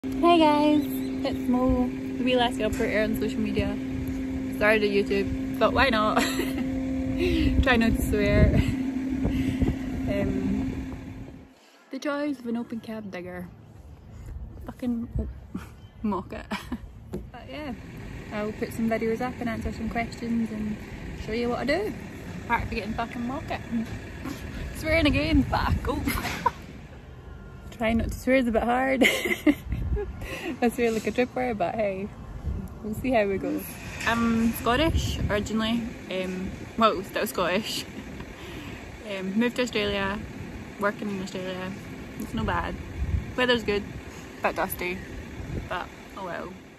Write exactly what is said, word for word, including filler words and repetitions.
Hey guys, it's Mo, the wee lassie operator on social media. Started a YouTube, but why not? Try not to swear. um, the joys of an open cab digger. Fucking oh, mock it. But yeah, I'll put some videos up and answer some questions and show you what I do. Apart from getting fucking mock it. Swearing again, back. Oh. Trying not to swear is a bit hard. I swear like a tripper, but hey, we'll see how we go. I'm Scottish originally, um, well, still Scottish. um, moved to Australia, working in Australia. It's no bad. Weather's good, a bit dusty, but oh well.